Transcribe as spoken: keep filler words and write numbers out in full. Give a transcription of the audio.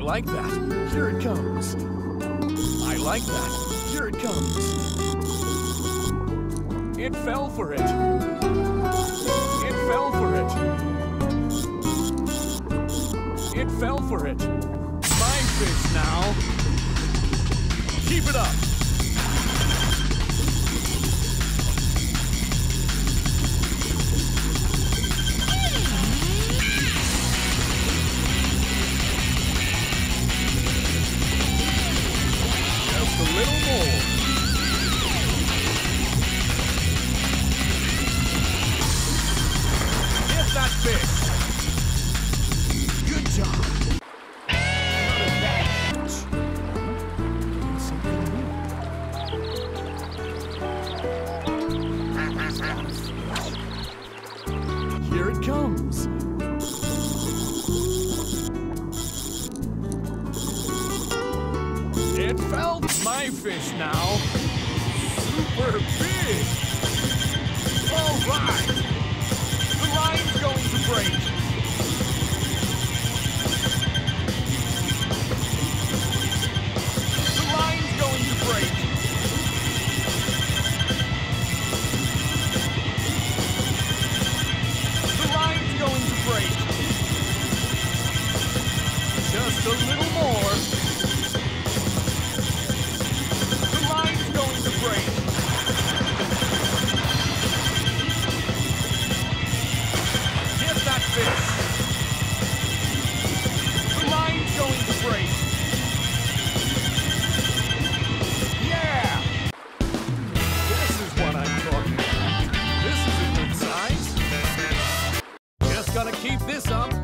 like that. Here it comes. I like that. Here it comes. It fell for it. It fell for it. It fell for it. My fish now. Keep it up. Just a little more. Get that fish. Good job. Here it comes. It fell. My fish now. Super big. All right. The line's going to break. The line's going to break. The line's going to break. Just a little more. The line's going to break. Get that fish. The line's going to break. Yeah! This is what I'm talking about. This is a good size. Just gotta keep this up.